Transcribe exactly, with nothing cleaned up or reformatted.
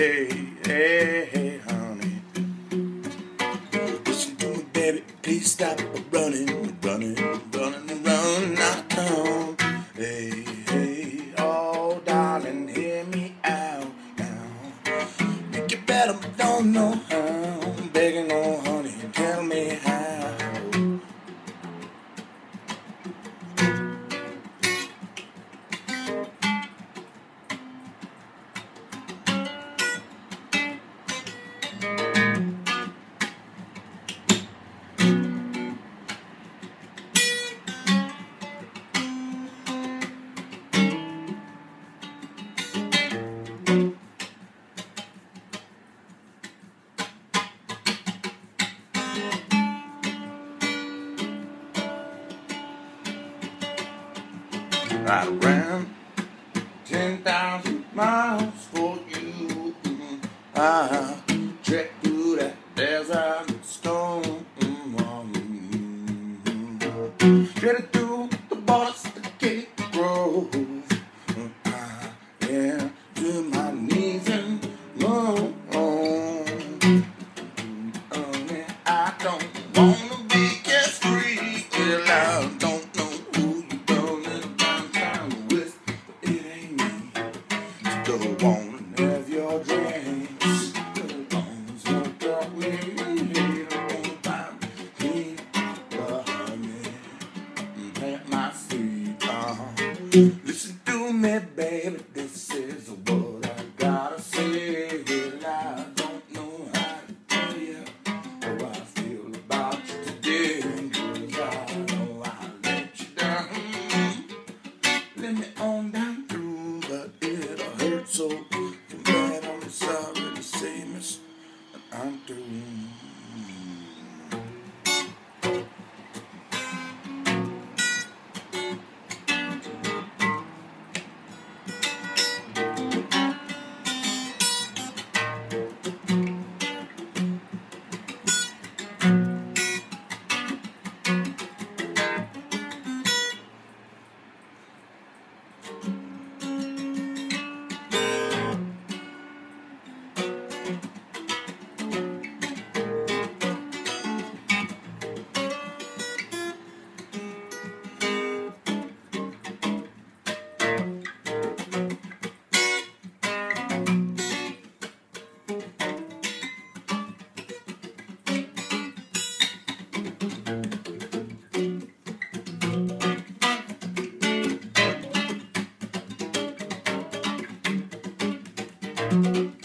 hey, hey, hey, honey. Listen to me, baby, please stop running, running, running around. Now come, hey, hey, oh, darling, hear me out now. Make it better, but don't know how. I'm begging, oh, honey, tell me how. Right around ten thousand miles for you. I trek through that desert storm. Straight through the borders to Cape Grove. I am to my knees and more. I don't wanna be carefree. Well, I don't know who you don't downtown with, but it ain't me. Still wanna have your drinks. Still wanna smoke up with me. Don't buy me, but me, plant my feet. Uh-huh. Listen to me, baby. This is what I gotta say. I don't know how to tell you how I feel about you today. 'Cause I know I let you down. Let me on down through, but it'll hurt so bad. I'm sorry to say, miss, but I'm through. Thank you.